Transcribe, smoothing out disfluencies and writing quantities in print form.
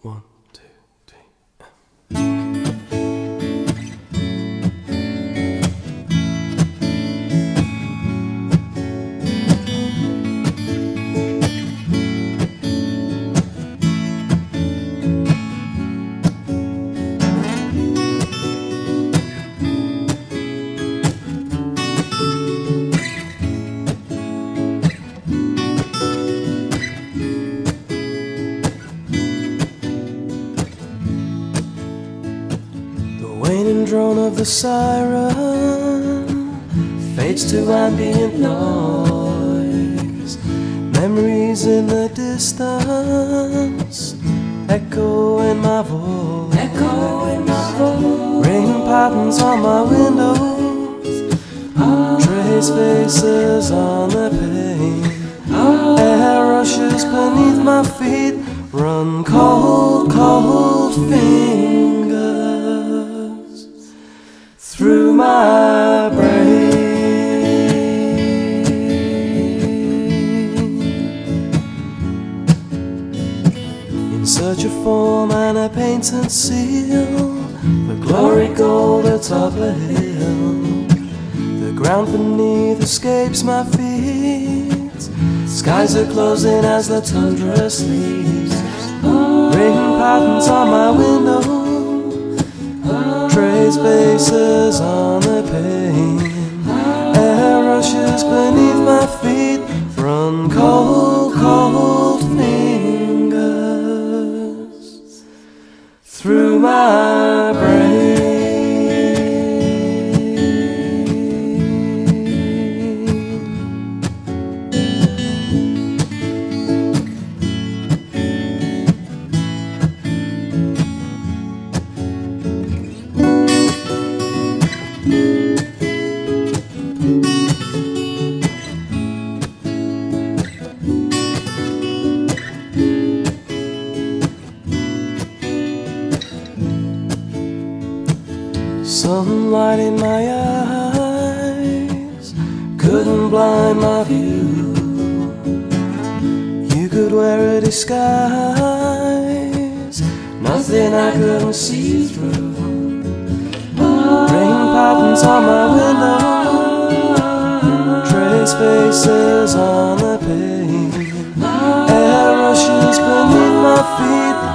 1, 2, 3. Waning drone of the siren fades to ambient noise. Memories in the distance echo in my voice. Ring patterns on my windows, trace faces on the pane. Air rushes beneath my feet, run cold, cold fingers through my brain. In search of form and a painted seal, the glory gold atop a hill. The ground beneath escapes my feet. Skies are closing as the tundra sleeps. Ring patterns on my window, trace faces on the pane. Air rushes beneath my feet, run cold, cold fingers through my brain. Sunlight in my eyes couldn't blind my view. You could wear a disguise, nothing I couldn't see through. Ring patterns on my window, trace faces on the pane. Air rushes beneath my feet,